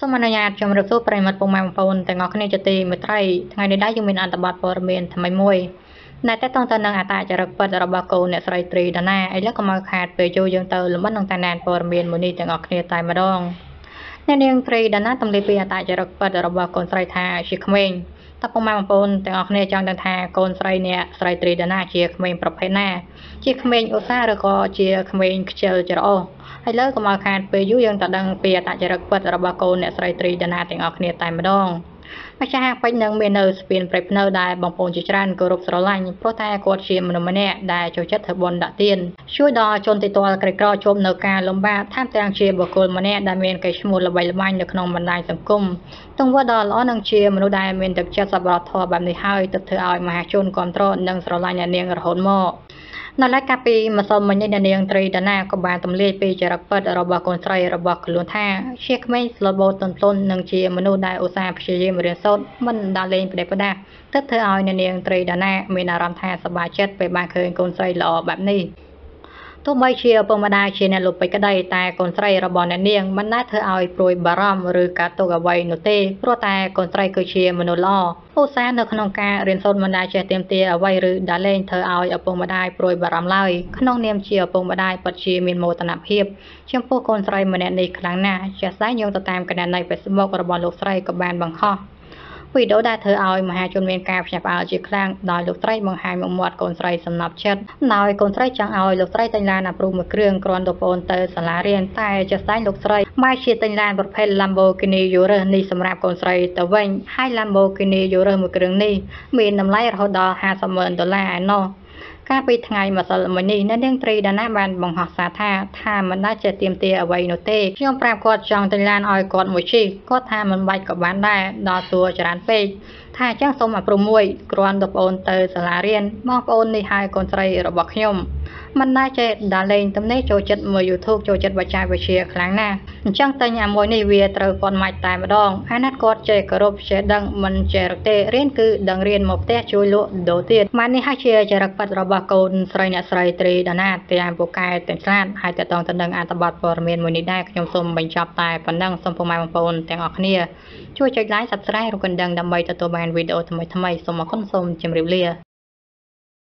សូមអនុញ្ញាតជម្រាបសួរប្រិយមិត្តពុកម៉ែបងប្អូនទាំងអស់គ្នាជាទីមេត្រីថ្ងៃនេះដែរយើងមានអត្ថបទព័ត៌មានថ្មីមួយដែលតកតងទៅនឹងអត្តចរិតពិតរបស់កូនអ្នកស្រីត្រីដាណាឥឡូវក៏មកខាតពេលចូលយើងទៅលំអិននឹងតាមដានព័ត៌មានមួយនេះទាំងអស់គ្នាតែម្ដងអ្នកនាងត្រីដាណាទំលាយពីអត្តចរិតពិតរបស់កូនស្រីថាជាក្មេងតើពុកម៉ែបងប្អូនទាំងអស់គ្នាចង់ដឹងថាកូនស្រីអ្នកស្រីត្រីដាណាជាក្មេងប្រភេទណាជាក្មេងឧស្សាហ៍ឬក៏ជាក្មេងខ្ជិលច្រអូសហើយលើក៏មកខាតពេលយូរយើងទៅដឹងពីអត្តចរិតពិតរបស់កូនអ្នកស្រីត្រីដាណាទាំងអស់គ្នាតែម្ដងម្ចាស់ហាងពេជ្រនឹងមាននៅស្ពានព្រៃភ្នៅដែលបងប្អូនជាច្រើនគោរពស្រឡាញ់ព្រោះតែគាត់ជាមនុស្សម្នាក់ដែលចូលចិត្តធ្វើបុណ្យដាក់ទានជួយដល់ជនទីទាល់ក្រីក្រជួបនៅការលំបាកថែមទាំងជាបុគ្គលម្នាក់ដែលមានកេរ្តិ៍ឈ្មោះល្បីល្បាញនៅក្នុងបណ្ដាញសង្គមទង្វើដ៏ល្អនិងជាមនុស្សដែលមានទឹកចិត្តសប្បុរសធម៌បែបនេះហើយទើបធ្វើឲ្យមហាជនគ្រប់គ្រងនិងស្រឡាញ់អ្នកនាងរហូតមកនៅឡើយកាលពីម្សិលមិញនេះអ្នកនាងត្រីដាណាក៏បានទម្លាយពីចរិតពិតរបស់កូនស្រីរបស់ខ្លួនថាជាក្មេងស្លូតបូតទន់ភ្លន់និងជាមនុស្សដែលឧស្សាហ៍ព្យាយាមរៀនសូត្រមិនដើរលេងផ្ដេសផ្ដាសទើបធ្វើឲ្យអ្នកនាងត្រីដាណាមានអារម្មណ៍ថាសប្បាយចិត្តពេលបានឃើញកូនស្រីល្អបែបនេះទោះបីជាឪពុកម្ដាយជាអ្នកលុបពេជ្រក្តីតែកូនស្រីរបស់អ្នកនាងមិនដែលធ្វើឲ្យព្រួយបារម្ភឬកាត់ទុកអ្វីនោះទេព្រោះតែកូនស្រីគឺជាមនុស្សល្អឧស្សាហ៍នៅក្នុងការរៀនសូត្រមិនដែលចេះទាមទារអ្វីឬដែលលែងធ្វើឲ្យឪពុកម្ដាយព្រួយបារម្ភឡើយក្នុងនាមជាឪពុកម្ដាយពិតជាមានមោទនភាពចំពោះកូនស្រីម្នាក់នេះខ្លាំងណាស់ជាក់ស្ដែងយោងទៅតាមគណនី Facebook របស់លោកស្រីក៏បានបង្ហោះវីដេអូដែលធ្វើឲ្យមហាជនមានការភ្ញាក់ផ្អើលជាខ្លាំងដោយលោកស្រីបង្ហាញមុខមាត់កូនស្រីសំណប់ចិត្តដោយកូនស្រីចង់ឲ្យលោកស្រីទិញឡានអាព្រូមួយគ្រឿងគ្រាន់តែប្អូនទៅសាលារៀនតែជាក់ស្ដែងលោកស្រីបែរជាទិញឡានប្រភេទ Lamborghini នេះសម្រាប់កូនស្រីទៅវិញហើយ Lamborghini មួយគ្រឿងនេះមានតម្លៃរហូតដល់$50,000ឯណោះកាលពីថ្ងៃម្សិលមិញនេះអ្នកនាងត្រីដាណាបានបង្ហោះសារថាមិនដែលចេះទាមទារអ្វីនោះទេខ្ញុំប្រាប់គាត់ចង់ទិញឡានឲ្យគាត់មួយជិះគាត់ថាមិនបាច់ក៏បានដែរដល់សួរច្រើនពេកថាអញ្ចឹងសូមអាព្រូមួយគ្រាន់តែប្អូនទៅសាលារៀនបងប្អូននេះហើយកូនស្រីរបស់ខ្ញុំមិនដែលចេះដើរលេងទំនេរចូលចិត្តមើល YouTube ចូលចិត្តបច្ចេកវិទ្យាខ្លាំងណាស់អញ្ចឹងទិញអាមួយនេះវាត្រូវគាត់ម៉ាច់តែម្ដងអាណិតគាត់ចេះគោរពចេះដឹងមិនចេះរកទេរៀនគឺដឹងរៀនមកផ្ទះជួយលក់ដូរទៀតម៉ានេះហើយជាចរិតពិតរបស់កូនស្រីអ្នកស្រីត្រីដាណាទាំងពូកែទាំងឆ្លាតហើយតើតងទៅនឹងអត្ថបទព័ត៌មានមួយនេះដែរខ្ញុំសូមបញ្ចប់តែប៉ុណ្ណឹងសូមពុកម៉ែបងប្អូនទាំងអស់គ្នាជួយចុច like Subscribe ឬកណ្ដឹងដើម្បីទទួលបានវីដេអូថ្មីៗសូមអរគុណសូមជម្រាបលា